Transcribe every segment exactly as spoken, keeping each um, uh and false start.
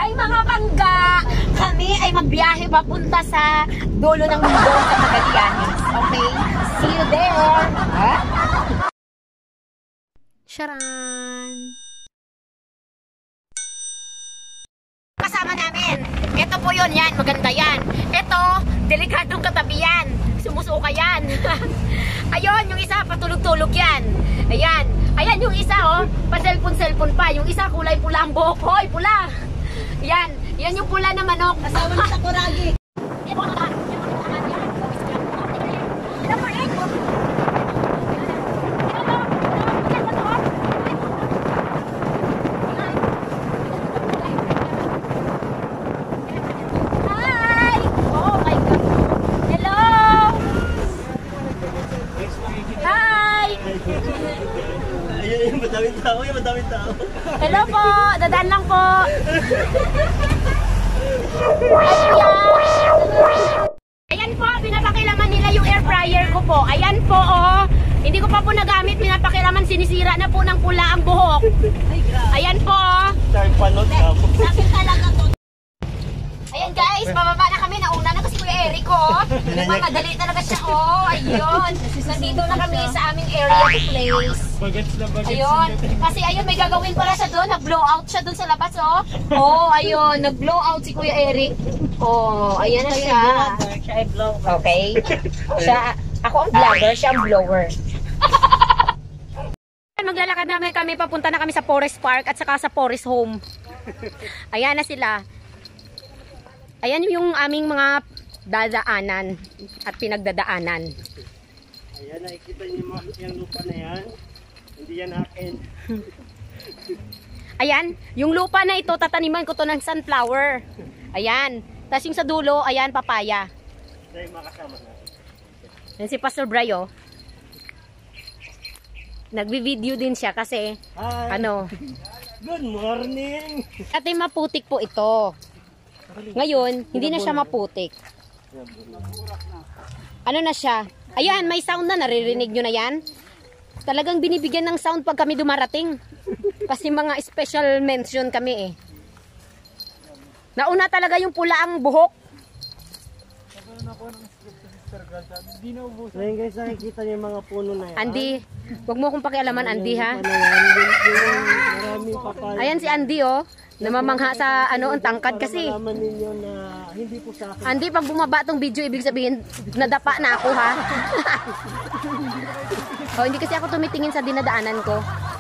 Hi mga bangga! Kami ay magbiyahe papunta sa dulo ng mundo sa Magallanes. Okay? See you there! Huh? Charan! Kasama namin. Ito po yun, yan. Maganda yan. Ito, delikadong katabi yan. Sumusuka yan. Ayun, yung isa, patulog-tulog yan. Ayan. Ayan yung isa, oh. Pa-cellphone-cellphone pa. Yung isa, kulay pula ang buhok. Hoy, pula! Yan. Yan yung pula na manok. Asawa ng sakuragi. Madaming tao, yung madaming tao. Hello po, dadaan lang po. Ayan po, pinapakilaman nila yung air fryer ko po. Ayan po, oh. Hindi ko pa po nagamit, pinapakilaman, sinisira na po ng pula ang buhok. Ayan po, oh. Sabi talaga to. Ayan guys, bababa na kami. Nauna na kasi Kuya Eric, oh. Nagmamadali talaga siya, oh. Ayun. Nandito na kami sa aming area to place. Bagets na bagets. Ayun. Kasi ayun, may gagawin pala siya doon. Nag-blow out siya doon sa labas, oh. Oh, ayun. Nag-blow out si Kuya Eric. Oh, ayan na siya. Siya ay blower. Okay. Siya, ako ang vlogger, siya ang blower. Maglalakad namin kami, papunta na kami sa Forest Park at saka sa Forest Home. Ayan na sila. Ayan yung aming mga dadaanan at pinagdadaanan. Ayan, nakikita niyo yung lupa na yan. Hindi yan akin. Ayan, yung lupa na ito, tataniman ko to ng sunflower. Ayan. Tapos yung sa dulo, ayan, papaya. Dahil makasama natin. Yan si Pastor Brayo. Nagbi-video din siya kasi, Hi. ano. Good morning! Dati maputik po ito. Ngayon, hindi na siya maputik. Ano na siya? Ayan, may sound na. Naririnig nyo na yan? Talagang binibigyan ng sound pag kami dumarating. Kasi mga special mention kami eh. Nauna talaga yung pula ang buhok. Ngayon guys, nakikita niyo yung mga puno na yan. Andy, wag mo akong pakialaman, Andy ha. Maraming papaya. Ayan si Andy oh. Namamangha sa ano, ang tangkad kasi. Malaman ninyo na hindi po sa akin. Andy, pag bumaba tong video, ibig sabihin, nadapa na ako ha. Oh, hindi kasi ako tumitingin sa dinadaanan ko.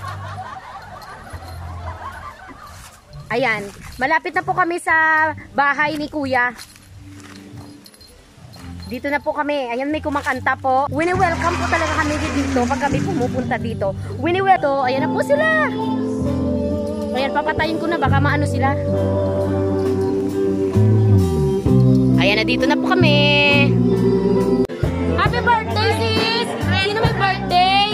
Ayan, malapit na po kami sa bahay ni Kuya. Dito na po kami. Ayan, may kumakanta po. Wini-welcome po talaga kami dito pag kami pumupunta dito. Wini-welcome. Ayan na po sila. Ayan, papatayin ko na. Baka maano sila. Ayan na, dito na po kami. Happy birthday, sis! Sino may birthday?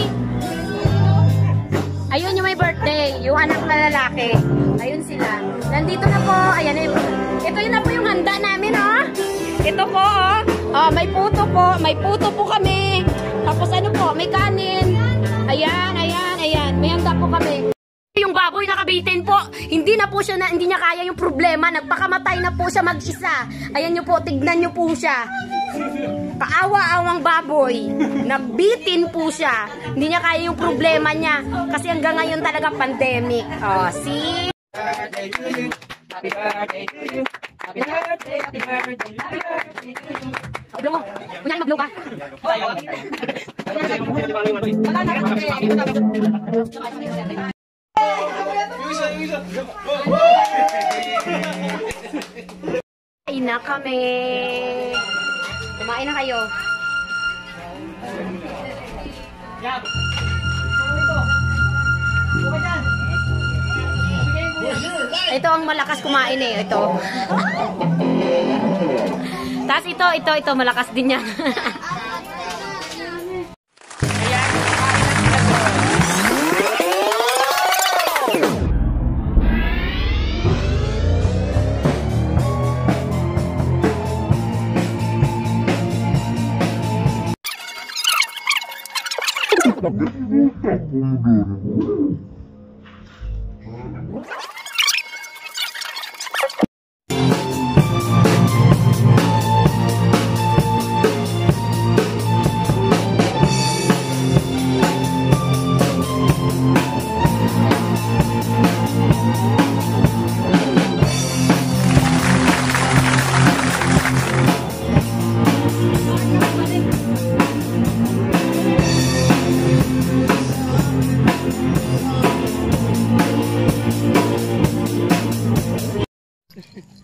Ayun yung may birthday. Yung anak na lalaki. Ayun sila. Nandito na po. Ayan na yung... Ito yun na po yung handa namin, oh. Ito po, oh. Oh, may puto po. May puto po kami. Tapos ano po, may kanin. Ayan, ayan, ayan. May handa po kami. Yung baboy nakabitin po. Hindi na po siya na, hindi niya kaya yung problema. Nagpakamatay na po siya mag-isa. Ayan nyo po, tignan nyo po siya. Kaawa-awang baboy. Nagbitin po siya. Hindi niya kaya yung problema niya. Kasi hanggang ngayon talaga pandemic. Oh, see? Happy birthday to you. Happy birthday to you. Happy birthday, happy birthday, happy birthday to you. Mag-blow mo. Kunyari mag-blow ka. Kain na kami. Kumain na kayo. Ito ang malakas kumain eh. Ito. Tapos ito, ito, ito. Malakas din yan.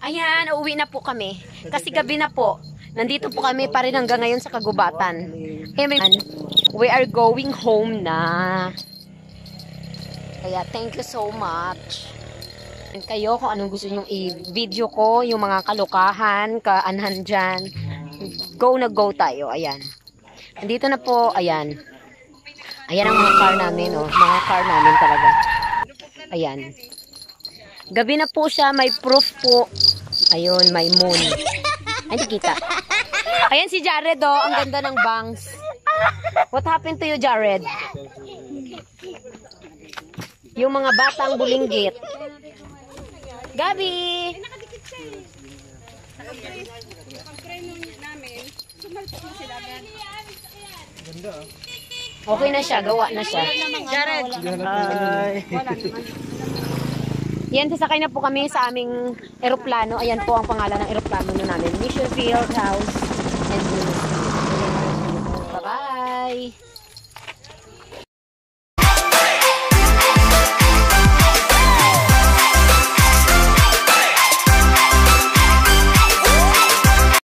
Ayan, uuwi na po kami. Kasi gabi na po. Nandito po kami pa rin hanggang ngayon sa kagubatan. We are going home na. Kaya thank you so much. And kayo kung anong gusto nyong i-video ko, yung mga kalokahan, kaanhan dyan. Go na go tayo. Ayan. Nandito na po. Ayan. Ayan ang mga car namin. Oh. Mga car namin talaga. Ayan. Gabi na po siya. May proof po. Ayun, may moon. Ay, hindi kita. Ayan si Jared, oh. Ang ganda ng bangs. What happened to you, Jared? Yung mga batang bulinggit. Gabi! Okay na siya, gawa na siya. Jared. Hi. Yan, sasakay na po kami sa aming eroplano. Ayan po ang pangalan ng eroplano na namin. Mission Field House. And bye-bye!